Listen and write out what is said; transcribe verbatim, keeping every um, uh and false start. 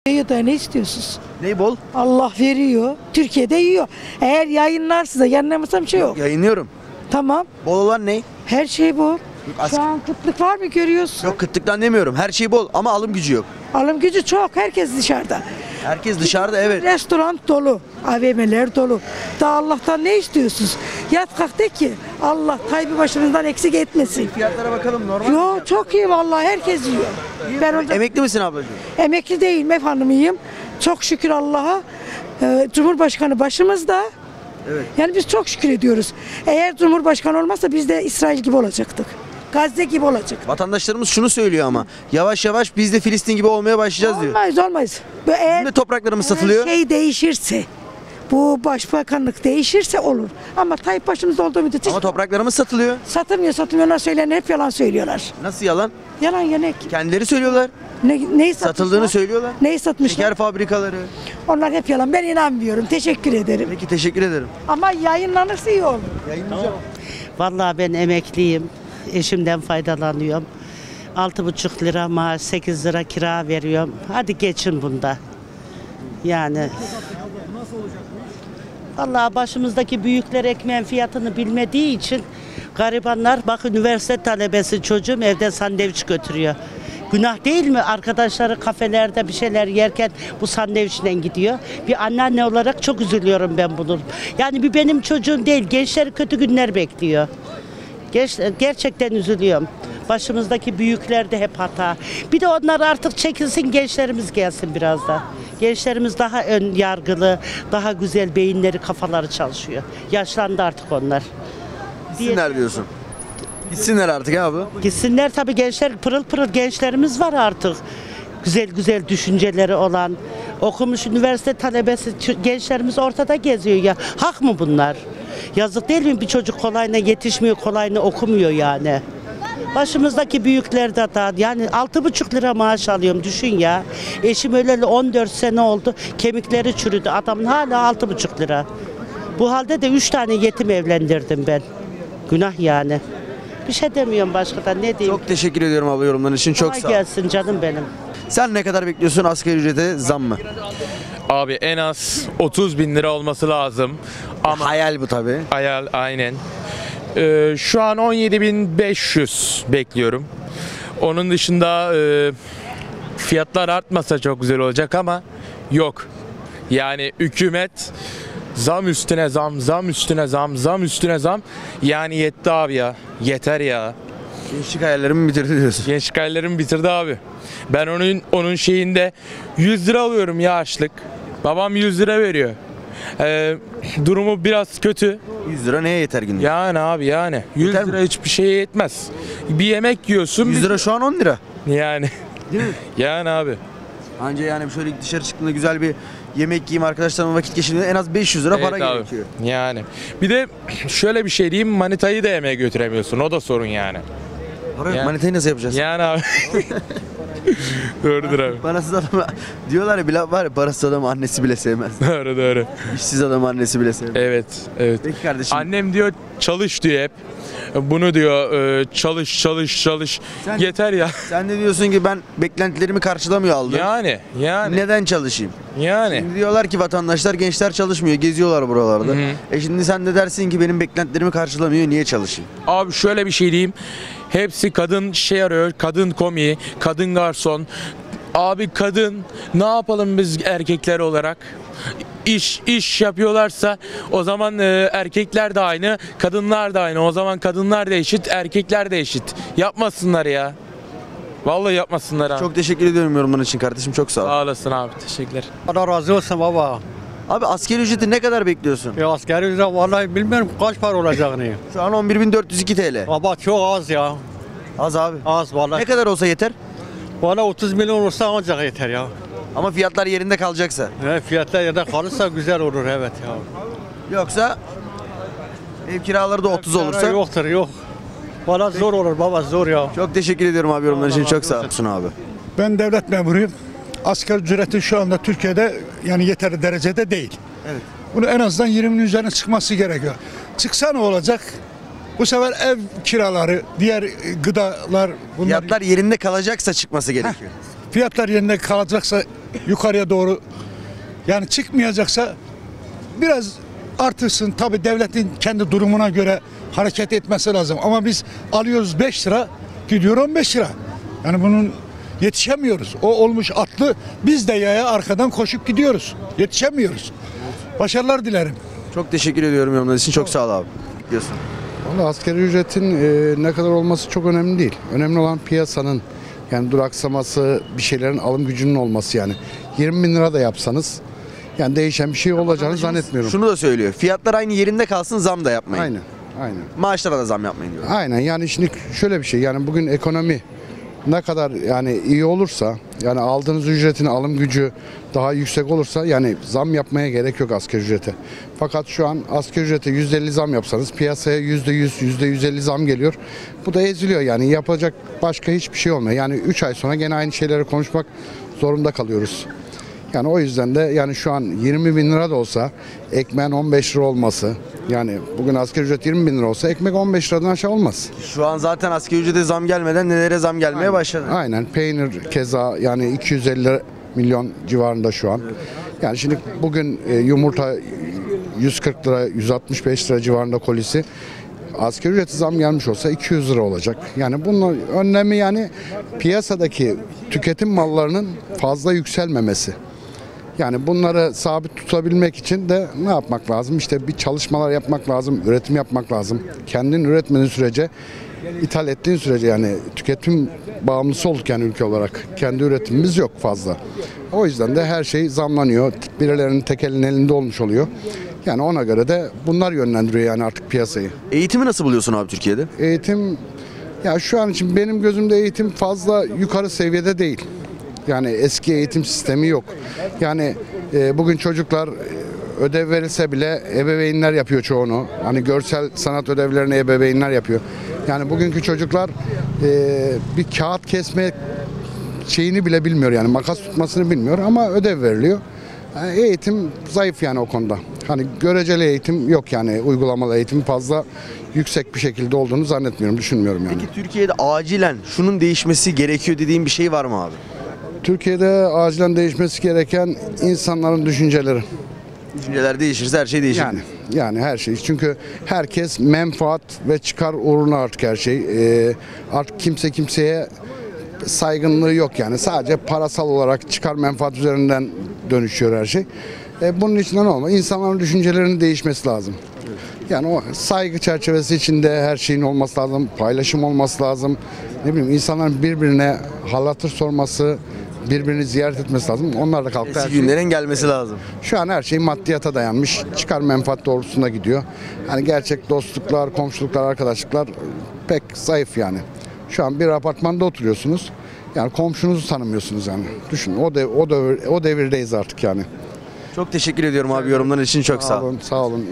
Da ne istiyorsunuz? Ney bol? Allah veriyor. Türkiye'de yiyor. Eğer yayınlarsa yayınlamasam bir şey yok. Yayınlıyorum. Tamam. Bol olan ne? Her şey bu. as- Şu an kıtlık var mı görüyorsun? Yok kıtlıktan demiyorum. Her şey bol ama alım gücü yok. Alım gücü çok. Herkes dışarıda. Herkes dışarıda evet. Restoran dolu. A V M'ler dolu. Daha Allah'tan ne istiyorsunuz? Yat kalk de ki Allah Tayyip'i başımızdan eksik etmesin. Fiyatlara bakalım normal. Yo çok iyi vallahi herkes yiyor. Ben orada Emekli misin ablacığım? emekli değilim, ev hanımıyım. Çok şükür Allah'a. Ee, Cumhurbaşkanı başımızda. Evet. Yani biz çok şükür ediyoruz. Eğer Cumhurbaşkanı olmazsa biz de İsrail gibi olacaktık. Gazze gibi olacak. Vatandaşlarımız şunu söylüyor ama yavaş yavaş biz de Filistin gibi olmaya başlayacağız diyor. Olmaz olmaz. Bu eğer Bizim de topraklarımız eğer satılıyor. şey değişirse, bu başbakanlık değişirse olur. Ama Tayyip başımızda olduğu müddetçe Ama topraklarımız satılıyor. satılmıyor satılmıyorlar söyleyen hep yalan söylüyorlar. Nasıl yalan? Yalan yenek. Kendileri söylüyorlar. Ne, neyi Satıldığını satmışlar? söylüyorlar. Neyi satmışlar? Şeker fabrikaları. Onlar hep yalan. Ben inanmıyorum. Teşekkür ederim. Peki teşekkür ederim. Ama yayınlanırsa iyi olur. Yayınlayacağım. Vallahi ben emekliyim. Eşimden faydalanıyorum. Altı buçuk lira maaş, sekiz lira kira veriyorum. Hadi geçin bunda. Yani. Vallahi başımızdaki büyükler ekmeğin fiyatını bilmediği için garibanlar, bak üniversite talebesi çocuğum evden sandviç götürüyor. Günah değil mi? Arkadaşları kafelerde bir şeyler yerken bu sandviçle gidiyor. Bir anneanne olarak çok üzülüyorum ben bunu. Yani bir benim çocuğum değil, gençleri kötü günler bekliyor. Ger- gerçekten üzülüyorum. Başımızdaki büyükler de hep hata. Bir de onlar artık çekilsin, gençlerimiz gelsin biraz da. Gençlerimiz daha ön yargılı, daha güzel beyinleri, kafaları çalışıyor. Yaşlandı artık onlar. Gitsinler diyorsun. Gitsinler artık abi. Gitsinler tabii, gençler pırıl pırıl gençlerimiz var artık. Güzel güzel düşünceleri olan, okumuş üniversite talebesi ç- gençlerimiz ortada geziyor ya. Hak mı bunlar? Yazık değil mi, bir çocuk kolayına yetişmiyor, kolayına okumuyor yani. Başımızdaki büyükler de hata. Yani altı buçuk lira maaş alıyorum, düşün ya. Eşim öleli on dört sene oldu, kemikleri çürüdü. Adamın hala altı buçuk lira. Bu halde de üç tane yetim evlendirdim ben. Günah yani. Bir şey demiyorum başka da, ne diyeyim. Çok teşekkür ediyorum abla yorumların için. Çok Kolay sağ ol. gelsin canım benim. Sen ne kadar bekliyorsun asgari ücrete zam mı? Abi en az otuz bin lira olması lazım. Ama Hayal bu tabii. hayal aynen. Ee, şu an on yedi bin beş yüz bekliyorum. Onun dışında e, fiyatlar artmasa çok güzel olacak ama yok. Yani hükümet zam üstüne zam, zam üstüne zam, zam üstüne zam. Yani yetti abi ya. Yeter ya. Gençlik hayallerimi bitirdi diyorsun. Gençlik hayallerimi bitirdi abi. Ben onun onun şeyinde yüz lira alıyorum ya açlık. Babam yüz lira veriyor. Ee, durumu biraz kötü. yüz lira neye yeter günlük? Yani abi yani. yüz Yeter mi? lira hiçbir şeye yetmez. Bir yemek yiyorsun. yüz lira şu an on lira. Yani. Değil mi? Yani abi. Anca yani şöyle dışarı çıktığında güzel bir yemek yiyeyim, arkadaşlarımla vakit geçirdiğinde en az beş yüz lira para Evet abi. gerekiyor. Yani. Bir de şöyle bir şey diyeyim, manitayı da yemeğe götüremiyorsun. O da sorun yani. Para Yani- manitayı nasıl yapacağız? Yani abi. Doğrudur abi. Parasız adam diyorlar ya, bir laf var ya, parasız adamı annesi bile sevmez. Doğru doğru. İşsiz adamı annesi bile sevmez. Evet, evet. Peki kardeşim. Annem diyor çalış diyor hep. Bunu diyor e, çalış çalış çalış. Sen- Yeter ya. Sen de diyorsun ki ben beklentilerimi karşılamıyor aldım. Yani yani Neden çalışayım? yani. Şimdi diyorlar ki vatandaşlar, gençler çalışmıyor, geziyorlar buralarda. Hı hı. E şimdi sen de dersin ki benim beklentilerimi karşılamıyor, niye çalışayım? Abi şöyle bir şey diyeyim. Hepsi kadın şey arıyor. Kadın komi, kadın garson. Abi kadın, ne yapalım biz erkekler olarak? İş iş yapıyorlarsa o zaman e, erkekler de aynı, kadınlar da aynı. O zaman kadınlar da eşit, erkekler de eşit. Yapmasınlar ya. Vallahi yapmasınlar abi. Çok teşekkür ediyorum yorumların için kardeşim, çok sağ ol. Sağ olasın abi. Teşekkürler. Allah razı olsun baba. Abi asgari ücreti ne kadar bekliyorsun? Ya askeri ücret vallahi bilmiyorum kaç para olacağını. Şu an on bir bin dört yüz iki T L. Baba çok az ya. Az abi. Az vallahi. Ne kadar olsa yeter? Vallahi otuz milyon olsa ancak yeter ya. Ama fiyatlar yerinde kalacaksa. Evet, fiyatlar ya da kalırsa güzel olur evet ya. Yoksa ev kiraları da otuz Para olursa. Yoktur yok. Vallahi zor olur baba, zor ya. Çok teşekkür ediyorum abi yorumların için, Allah çok razı sağ olsun. olsun abi. Ben devlet memuruyum. Asgari ücreti şu anda Türkiye'de yani yeterli derecede değil. Evet. Bunu en azından yirminin üzerine çıkması gerekiyor. Çıksa ne olacak? Bu sefer ev kiraları, diğer gıdalar bunlar Fiyatlar yerinde kalacaksa çıkması gerekiyor. fiyatlar yerinde kalacaksa yukarıya doğru, yani çıkmayacaksa biraz artırsın. Tabii devletin kendi durumuna göre hareket etmesi lazım. Ama biz alıyoruz beş lira, gidiyor on beş lira. Yani bunun yetişemiyoruz. O olmuş atlı, biz de yaya arkadan koşup gidiyoruz. Yetişemiyoruz. Başarılar dilerim. Çok teşekkür ediyorum yorumlarınız için. Çok sağ ol abi. Diyorsun. Valla asgari ücretin e, ne kadar olması çok önemli değil. Önemli olan piyasanın yani duraksaması, bir şeylerin alım gücünün olması yani. yirmi bin lira da yapsanız yani değişen bir şey olacağını zannetmiyorum. Şunu da söylüyor. Fiyatlar aynı yerinde kalsın, zam da yapmayın. Aynen, aynen. Maaşlara da zam yapmayın diyor. Aynen, yani şimdi şöyle bir şey, yani bugün ekonomi ne kadar yani iyi olursa, yani aldığınız ücretin alım gücü daha yüksek olursa yani zam yapmaya gerek yok asgari ücrete. Fakat şu an asgari ücrete yüzde elli zam yapsanız piyasaya yüzde yüz, yüzde yüz elli zam geliyor. Bu da eziliyor, yani yapacak başka hiçbir şey olmuyor. Yani üç ay sonra gene aynı şeyleri konuşmak zorunda kalıyoruz. Yani o yüzden de yani şu an yirmi bin lira da olsa ekmeğin on beş lira olması, yani bugün asgari ücret yirmi bin lira olsa ekmek on beş liradan aşağı olmaz. Şu an zaten asgari ücrete zam gelmeden nelere zam gelmeye Aynen. başladı. Aynen, peynir keza yani iki yüz elli milyon civarında şu an. Yani şimdi bugün e, yumurta yüz kırk lira, yüz altmış beş lira civarında kolisi. Asgari ücreti zam gelmiş olsa iki yüz lira olacak. Yani bunun önlemi yani piyasadaki tüketim mallarının fazla yükselmemesi. Yani bunları sabit tutabilmek için de ne yapmak lazım? İşte bir çalışmalar yapmak lazım, üretim yapmak lazım. Kendin üretmediğin sürece, ithal ettiğin sürece, yani tüketim bağımlısı olduk yani ülke olarak. Kendi üretimimiz yok fazla. O yüzden de her şey zamlanıyor. Birilerinin tek elinin elinde olmuş oluyor. Yani ona göre de bunlar yönlendiriyor yani artık piyasayı. Eğitimi nasıl buluyorsun abi Türkiye'de? Eğitim, ya şu an için benim gözümde eğitim fazla yukarı seviyede değil. Yani eski eğitim sistemi yok. Yani e, bugün çocuklar e, ödev verilse bile ebeveynler yapıyor çoğunu. Hani görsel sanat ödevlerini ebeveynler yapıyor. Yani bugünkü çocuklar e, bir kağıt kesme şeyini bile bilmiyor, yani makas tutmasını bilmiyor ama ödev veriliyor. Yani eğitim zayıf yani o konuda. Hani göreceli eğitim yok, yani uygulamalı eğitim fazla yüksek bir şekilde olduğunu zannetmiyorum, düşünmüyorum yani. Peki Türkiye'de acilen şunun değişmesi gerekiyor dediğin bir şey var mı abi? Türkiye'de acilen değişmesi gereken insanların düşünceleri. Düşünceler değişirse her şey değişir. Yani yani her şey. Çünkü herkes menfaat ve çıkar uğruna artık her şey. Ee, artık kimse kimseye saygınlığı yok yani. Sadece parasal olarak çıkar menfaat üzerinden dönüşüyor her şey. Ee, bunun için ne olmalı? İnsanların düşüncelerinin değişmesi lazım. Yani o saygı çerçevesi içinde her şeyin olması lazım. Paylaşım olması lazım. Ne bileyim, insanların birbirine hal hatır sorması, birbirini ziyaret etmesi lazım. Onlar da kalktı. Eski günlerin gelmesi lazım. Şu an her şey maddiyata dayanmış. Çıkar menfaat doğrultusunda gidiyor. Hani gerçek dostluklar, komşuluklar, arkadaşlıklar pek zayıf yani. Şu an bir apartmanda oturuyorsunuz. Yani komşunuzu tanımıyorsunuz yani. Düşün, o dev, o devir, o devirdeyiz artık yani. Çok teşekkür ediyorum abi yorumların için, çok sağ ol. Sağ olun, sağ olun.